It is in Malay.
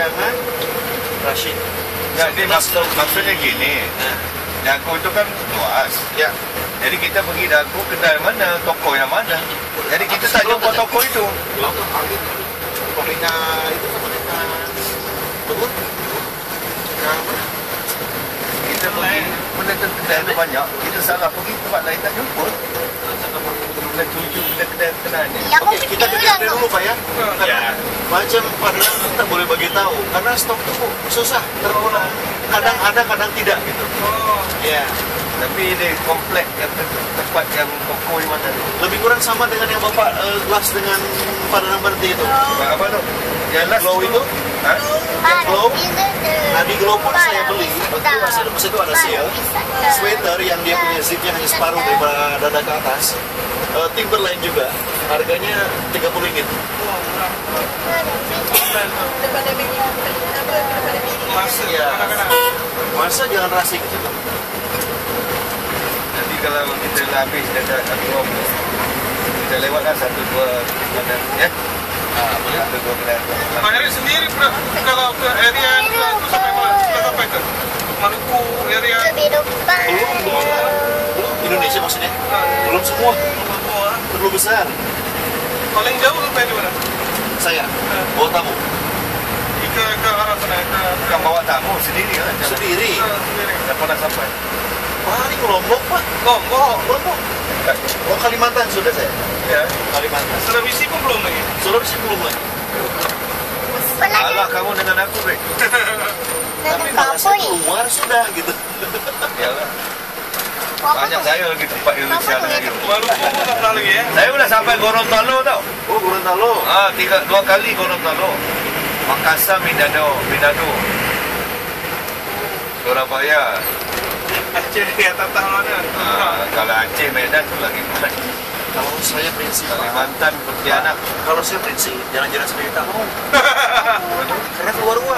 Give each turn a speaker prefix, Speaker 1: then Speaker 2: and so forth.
Speaker 1: Jangan Rashid.
Speaker 2: Jadi maksudnya gini, Dago itu kan luas.
Speaker 1: Ya.
Speaker 2: Jadi kita pergi Dago, kedai mana, toko yang mana. Jadi kita tak jumpa toko itu.
Speaker 1: Pokoknya itu sama betul.
Speaker 2: Kita pergi benda kedai itu banyak. Kita salah pergi tempat lain tak jumpa. Kita tuju kedai kenanya.
Speaker 1: Oke, kita dengar dulu Pak ya. Karena macam padahal kita boleh bagi tahu. Karena stok itu susah terulang. Kadang ada, kadang tidak gitu. Ya.
Speaker 2: Tapi ini komplek yang tempat yang toko di mana tu?
Speaker 1: Lebih kurang sama dengan yang Bapak kelas dengan padanan berhenti itu.
Speaker 2: Apa tu? Yang last
Speaker 1: Glow itu?
Speaker 2: Ha?
Speaker 1: Glow? Nah di Glow pun saya beli. Masih lepas itu ada sale. Sweater yang dia punya zipnya hanya separuh daripada dada ke atas. Timberline juga. Harganya RM30. Masa ya. Masa jangan rasi ke situ.
Speaker 2: Nanti kalau kita dah habis dekat Agung, kita lewatlah 1-2 kedai ya. Boleh 1-2 kedai.
Speaker 3: Pak Heri sendiri kalau ke area itu sampai mana? Sampai ke Maluku area?
Speaker 1: Belum. Indonesia maksudnya? Belum semua. Perlu besar.
Speaker 3: Paling jauh sampai di mana?
Speaker 1: Saya bawa tamu.
Speaker 3: Ke arah sana
Speaker 2: Bukan bawa tamu sendiri kan?
Speaker 1: Sendiri.
Speaker 2: Tak pernah sampai.
Speaker 1: Wah ini Lombok Pak. Lombok. Oh Kalimantan sudah saya.
Speaker 2: Ya.
Speaker 1: Kalimantan.
Speaker 3: Sulawesi pun belum lagi.
Speaker 1: Sulawesi belum lagi.
Speaker 2: Alah kamu dengan aku, Bek.
Speaker 1: Tapi kalau saya keluar sudah gitu.
Speaker 2: Yalah. Banyak saya lagi tempat Indonesia lagi.
Speaker 3: Maluku pun tak pernah lagi ya.
Speaker 2: Saya sudah sampai Gorontalo tau.
Speaker 1: Oh Gorontalo.
Speaker 2: 2 kali Gorontalo. Makassar, Manado. Surabaya.
Speaker 3: Aceh di atas mana?
Speaker 2: Kalau Aceh, Medan tu lagi mana.
Speaker 1: Kalau saya prinsip
Speaker 2: Kalimantan, Pontianak.
Speaker 1: Kalau saya prinsip jalan-jalan sendiri tak mau. Karena keluar